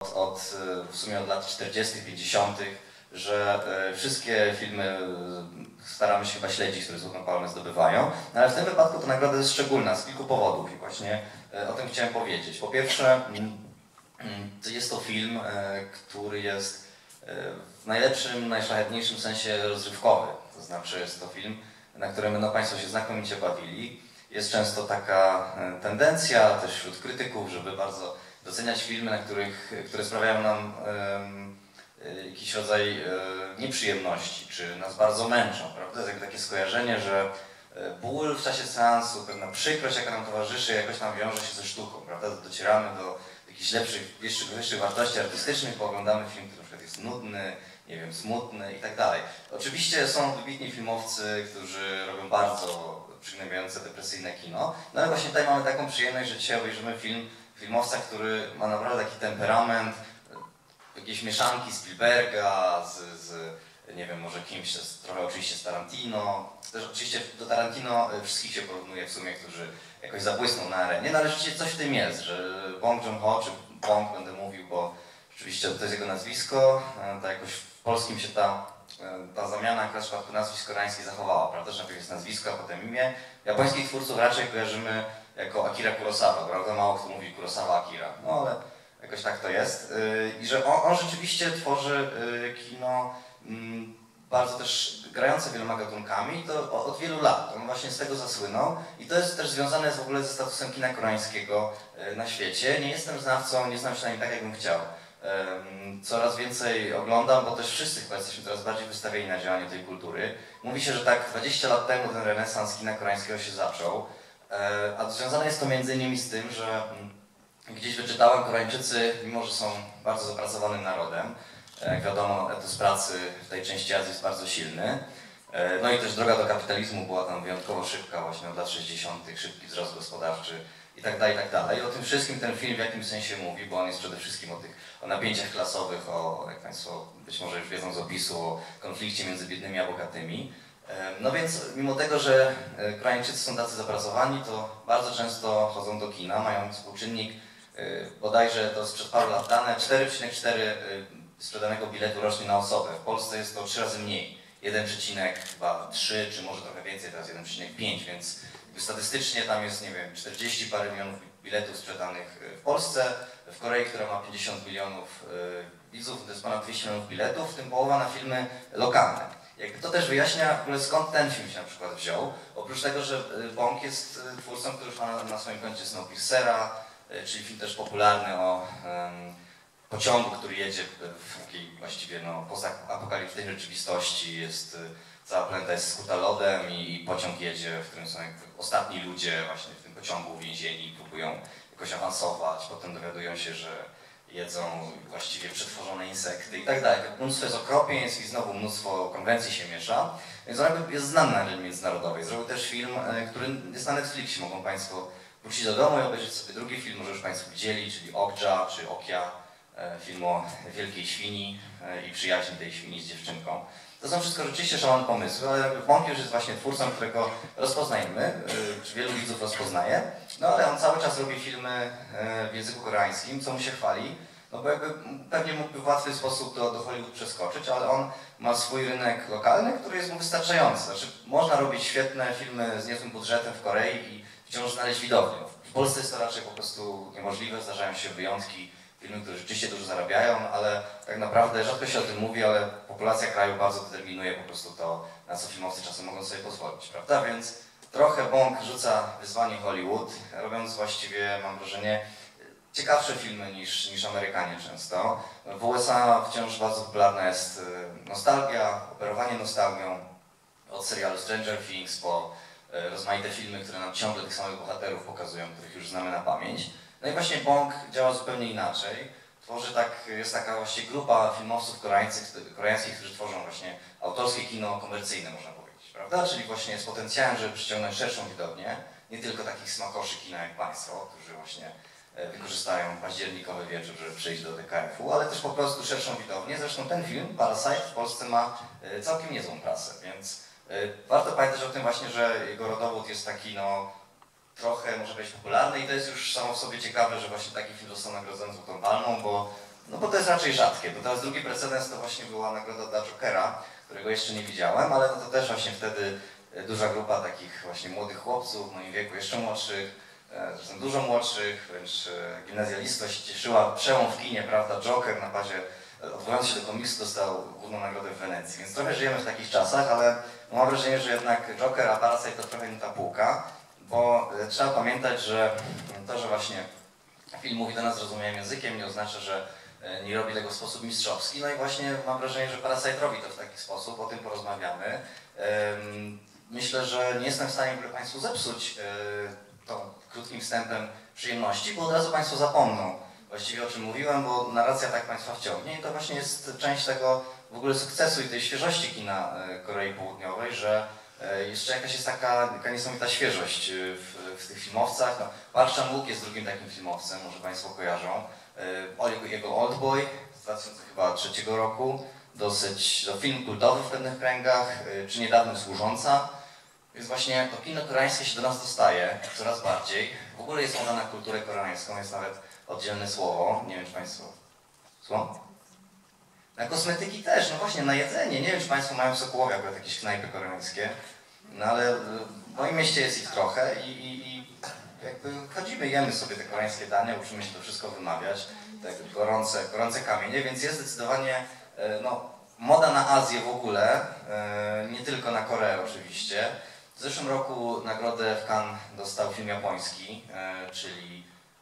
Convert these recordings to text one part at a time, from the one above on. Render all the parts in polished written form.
w sumie od lat 40., 50., że wszystkie filmy staramy się chyba śledzić, które Złotą Palmę zdobywają, no ale w tym wypadku ta nagroda jest szczególna z kilku powodów i właśnie o tym chciałem powiedzieć. Po pierwsze, jest to film, który jest w najlepszym, najszlachetniejszym sensie rozrywkowy. To znaczy jest to film, na którym będą Państwo się znakomicie bawili. Jest często taka tendencja też wśród krytyków, żeby bardzo doceniać filmy, które sprawiają nam jakiś rodzaj nieprzyjemności, czy nas bardzo męczą, prawda? Jest takie skojarzenie, że ból w czasie seansu, pewna przykrość, jaka nam towarzyszy, jakoś nam wiąże się ze sztuką, prawda? Docieramy do jakichś lepszych, wyższych wartości artystycznych, pooglądamy film, który na przykład jest nudny, nie wiem, smutny i tak dalej. Oczywiście są wybitni filmowcy, którzy robią bardzo przygnębiające, depresyjne kino, no ale właśnie tutaj mamy taką przyjemność, że dzisiaj obejrzymy film filmowca, który ma naprawdę taki temperament, jakieś mieszanki Spielberga nie wiem, może kimś, trochę oczywiście z Tarantino. Też oczywiście do Tarantino wszystkich się porównuje w sumie, którzy jakoś zabłysną na arenie, no ale rzeczywiście coś w tym jest, że Bong Joon-ho, czy Bong będę mówił, bo rzeczywiście to jest jego nazwisko, to jakoś w polskim się ta zamiana akurat w przypadku nazwisk koreańskich zachowała, prawda, że najpierw jest nazwisko, a potem imię. Japońskich twórców raczej kojarzymy jako Akira Kurosawa, prawda, mało kto mówi Kurosawa Akira, no ale jakoś tak to jest. I że on rzeczywiście tworzy kino bardzo też grające wieloma gatunkami, to od wielu lat. On właśnie z tego zasłynął i to jest też związane w ogóle ze statusem kina koreańskiego na świecie. Nie jestem znawcą, nie znam przynajmniej tak, jakbym chciał. Coraz więcej oglądam, bo też wszyscy chyba jesteśmy coraz bardziej wystawieni na działanie tej kultury. Mówi się, że tak 20 lat temu ten renesans kina koreańskiego się zaczął, a związane jest to między innymi z tym, że gdzieś wyczytałem, Koreańczycy, mimo że są bardzo zapracowanym narodem, jak wiadomo, etos pracy w tej części Azji jest bardzo silny. No i też droga do kapitalizmu była tam wyjątkowo szybka, właśnie od lat 60., szybki wzrost gospodarczy i tak dalej, i tak dalej. O tym wszystkim ten film w jakimś sensie mówi, bo on jest przede wszystkim o napięciach klasowych, jak Państwo być może już wiedzą z opisu, o konflikcie między biednymi a bogatymi. No więc mimo tego, że Koreańczycy są tacy zapracowani, to bardzo często chodzą do kina, mają współczynnik, bodajże to sprzed paru lat dane, 4,4 sprzedanego biletu rocznie na osobę. W Polsce jest to 3 razy mniej. 1,3 czy może trochę więcej, teraz 1,5, więc statystycznie tam jest, nie wiem, 40 parę milionów biletów sprzedanych w Polsce. W Korei, która ma 50 milionów widzów, to jest ponad 200 milionów biletów, w tym połowa na filmy lokalne. Jakby to też wyjaśnia w ogóle, skąd ten film się na przykład wziął. Oprócz tego, że Bong jest twórcą, który już ma na swoim koncie Snowpiercera, czyli film też popularny o pociągu, który jedzie w takiej właściwie postapokaliptycznej rzeczywistości. Cała planeta jest skuta lodem i pociąg jedzie, w którym są ostatni ludzie właśnie w tym pociągu uwięzieni, próbują jakoś awansować, potem dowiadują się, że jedzą właściwie przetworzone insekty i tak dalej. Mnóstwo jest okropieństw i znowu mnóstwo konwencji się miesza, więc on jest znany na arenie międzynarodowej. Zrobił też film, który jest na Netflixie, mogą Państwo wrócić do domu i obejrzeć sobie drugi film, może już Państwo widzieli, czyli Okja czy Okja, film o wielkiej świni i przyjaźni tej świni z dziewczynką. To są wszystko rzeczywiście szalone pomysły, ale Bong już jest właśnie twórcą, którego rozpoznajemy, czy wielu widzów rozpoznaje, no ale on cały czas robi filmy w języku koreańskim, co mu się chwali, no bo jakby pewnie mógłby w łatwy sposób do Hollywood przeskoczyć, ale on ma swój rynek lokalny, który jest mu wystarczający. Znaczy, można robić świetne filmy z niezłym budżetem w Korei i wciąż znaleźć widownię. W Polsce jest to raczej po prostu niemożliwe, zdarzają się wyjątki, filmy, które rzeczywiście dużo zarabiają, ale tak naprawdę rzadko się o tym mówi, ale populacja kraju bardzo determinuje po prostu to, na co filmowcy czasem mogą sobie pozwolić, prawda? Więc trochę Bong rzuca wyzwanie Hollywood, robiąc właściwie, mam wrażenie, ciekawsze filmy niż Amerykanie często. W USA wciąż bardzo popularna jest nostalgia, operowanie nostalgią, od serialu Stranger Things po rozmaite filmy, które nam ciągle tych samych bohaterów pokazują, których już znamy na pamięć. No i właśnie Bong działa zupełnie inaczej. Jest taka właśnie grupa filmowców koreańskich, którzy tworzą właśnie autorskie kino komercyjne, można powiedzieć, prawda? Czyli właśnie z potencjałem, żeby przyciągnąć szerszą widownię, nie tylko takich smakoszy kina jak Państwo, którzy właśnie wykorzystają październikowy wieczór, żeby przyjść do DKF-u, ale też po prostu szerszą widownię. Zresztą ten film, Parasite, w Polsce ma całkiem niezłą prasę, więc warto pamiętać o tym właśnie, że jego rodowód jest taki, trochę, może być popularny i to jest już samo w sobie ciekawe, że właśnie taki film został nagrodzony Złotą Palmą, bo No bo to jest raczej rzadkie. To teraz drugi precedens to właśnie była nagroda dla Jokera, którego jeszcze nie widziałem, ale no to też właśnie wtedy duża grupa takich właśnie młodych chłopców w moim wieku, jeszcze młodszych, zresztą dużo młodszych, wręcz gimnazjalistów się cieszyła. Przełom w kinie, prawda, Joker na bazie, odwołując się do komiksu, dostał główną nagrodę w Wenecji. Więc trochę żyjemy w takich czasach, ale mam wrażenie, że jednak Joker, a Parasite to trochę nie ta półka, bo trzeba pamiętać, że to, że właśnie film mówi do nas zrozumiałym językiem, nie oznacza, że nie robi tego w sposób mistrzowski. No i właśnie mam wrażenie, że Parasite robi to w taki sposób, o tym porozmawiamy. Myślę, że nie jestem w stanie Państwu zepsuć tą krótkim wstępem przyjemności, bo od razu Państwo zapomną właściwie o czym mówiłem, bo narracja tak Państwa wciągnie i to właśnie jest część tego w ogóle sukcesu i tej świeżości kina Korei Południowej, że jeszcze jakaś jest taka niesamowita świeżość w tych filmowcach. No, Park Chan-wook jest drugim takim filmowcem, może Państwo kojarzą. Jego Oldboy z 2003 roku, dosyć film kultowy w pewnych kręgach, czy niedawno Służąca. Więc właśnie to kino koreańskie się do nas dostaje coraz bardziej. W ogóle jest moda na kulturę koreańską, jest nawet oddzielne słowo. Nie wiem, czy Państwo... Słucham? Na kosmetyki też, no właśnie, na jedzenie. Nie wiem, czy Państwo mają w Sokołowie akurat jakieś knajpy koreańskie. No ale w moim mieście jest ich trochę i jakby chodzimy, jemy sobie te koreańskie dania, uczymy się to wszystko wymawiać. Tak gorące kamienie, więc jest zdecydowanie no, moda na Azję w ogóle, nie tylko na Koreę oczywiście. W zeszłym roku nagrodę w Cannes dostał film japoński, czyli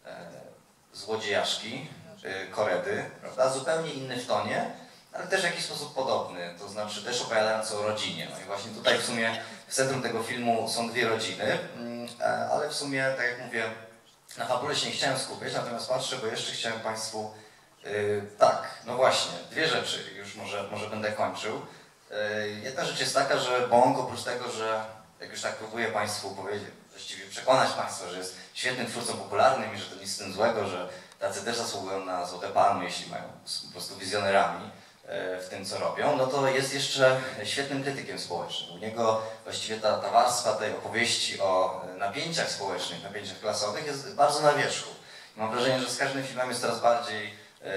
Złodziejaszki, Koredy, prawda? Zupełnie inny w tonie, ale też w jakiś sposób podobny, to znaczy też opowiadający o rodzinie. No i właśnie tutaj w sumie w centrum tego filmu są dwie rodziny, ale w sumie, tak jak mówię, na fabule się nie chciałem skupiać, natomiast patrzę, bo jeszcze chciałem Państwu... tak, no właśnie, dwie rzeczy, już może będę kończył. Jedna rzecz jest taka, że Bong oprócz tego, że jak już tak próbuję Państwu powiedzieć, właściwie przekonać Państwa, że jest świetnym twórcą popularnym i że to nic z tym złego, że tacy też zasługują na złote palmy, jeśli mają po prostu wizjonerami w tym, co robią, no to jest jeszcze świetnym krytykiem społecznym. U niego właściwie ta warstwa tej opowieści o napięciach społecznych, napięciach klasowych jest bardzo na wierzchu. Mam wrażenie, że z każdym filmem jest coraz bardziej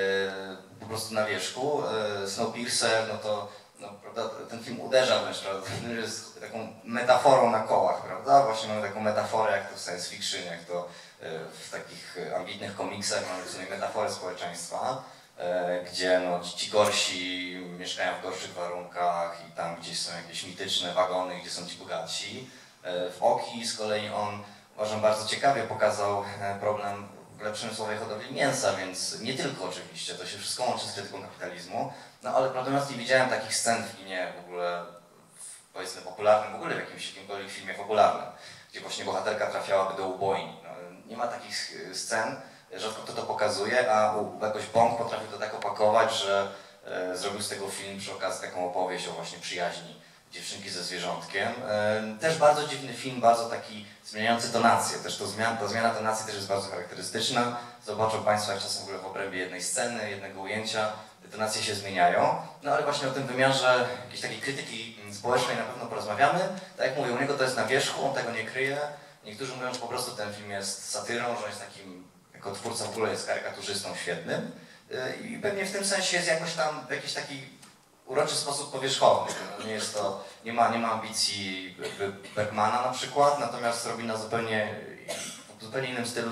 po prostu na wierzchu. Snowpiercer, no to no, prawda, ten film uderza wręcz, prawda, jest taką metaforą na kołach, prawda? Właśnie mamy taką metaforę, jak to w science fiction, jak to w takich ambitnych komiksach mamy sobie metaforę społeczeństwa, gdzie no, ci gorsi mieszkają w gorszych warunkach i tam gdzieś są jakieś mityczne wagony, gdzie są ci bogatsi. W Oki z kolei on, uważam, bardzo ciekawie pokazał problem przemysłowej hodowli mięsa, więc nie tylko oczywiście, to się wszystko łączy z krytyką kapitalizmu, no ale natomiast nie widziałem takich scen w kinie w ogóle, powiedzmy popularnym, w ogóle w jakimkolwiek filmie popularnym, gdzie właśnie bohaterka trafiałaby do ubojni. No, nie ma takich scen, rzadko kto to pokazuje, a jakoś Bong potrafił to tak opakować, że zrobił z tego film przy okazji taką opowieść o właśnie przyjaźni dziewczynki ze zwierzątkiem. Też bardzo dziwny film, bardzo taki zmieniający tonację. Też ta zmiana tonacji też jest bardzo charakterystyczna. Zobaczą Państwo, jak czasem w ogóle w obrębie jednej sceny, jednego ujęcia te tonacje się zmieniają. No ale właśnie o tym wymiarze jakiejś takiej krytyki społecznej na pewno porozmawiamy. Tak jak mówię, u niego to jest na wierzchu, on tego nie kryje. Niektórzy mówią, że po prostu ten film jest satyrą, że jest takim, jako twórca w ogóle jest karykaturzystą świetnym. I pewnie w tym sensie jest jakoś tam w jakiś taki uroczy sposób powierzchowny. Nie jest to, nie ma ambicji Bergmana na przykład, natomiast robi na zupełnie innym stylu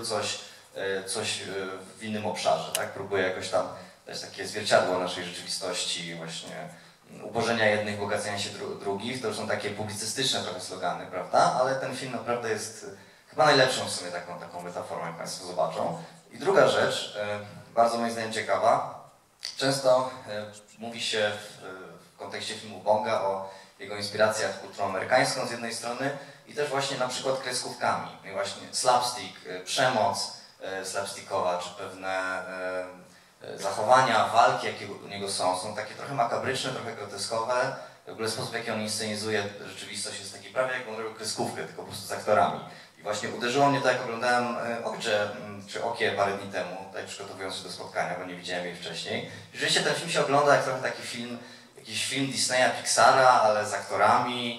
coś w innym obszarze, tak? Próbuje jakoś tam dać takie zwierciadło naszej rzeczywistości, właśnie ubożenia jednych, bogacenia się drugich. To już są takie publicystyczne trochę slogany, prawda? Ale ten film naprawdę jest chyba najlepszą w sumie taką metaforą, jak Państwo zobaczą. I druga rzecz, bardzo moim zdaniem ciekawa, często mówi się w kontekście filmu Bonga o jego inspiracjach kulturą amerykańską z jednej strony i też właśnie na przykład kreskówkami. I właśnie slapstick, przemoc slapstickowa, czy pewne zachowania, walki, jakie u niego są takie trochę makabryczne, trochę groteskowe. W ogóle sposób, w jaki on inscenizuje rzeczywistość jest taki prawie jak on robił kreskówkę, tylko po prostu z aktorami. I właśnie uderzyło mnie to, jak oglądałem Okie parę dni temu, tutaj przygotowując się do spotkania, bo nie widziałem jej wcześniej. Rzeczywiście ten film się ogląda jak trochę taki film, jakiś film Disneya, Pixara, ale z aktorami.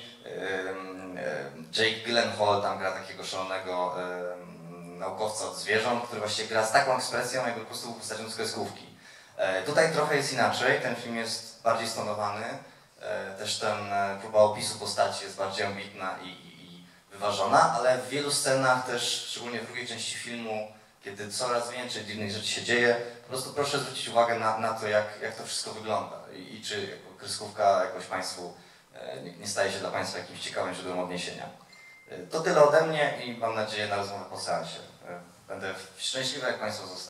Jake Gyllenhaal tam gra takiego szalonego naukowca od zwierząt, który właściwie gra z taką ekspresją, jakby po prostu był postacią z kreskówki. Tutaj trochę jest inaczej, ten film jest bardziej stonowany, też próba opisu postaci jest bardziej ambitna i wyważona, ale w wielu scenach też, szczególnie w drugiej części filmu, kiedy coraz więcej dziwnych rzeczy się dzieje, po prostu proszę zwrócić uwagę na to, jak to wszystko wygląda i czy jako kreskówka jakoś Państwu nie staje się dla Państwa jakimś ciekawym źródłem odniesienia. To tyle ode mnie i mam nadzieję na rozmowę po seansie. Będę szczęśliwy, jak Państwo zostaną.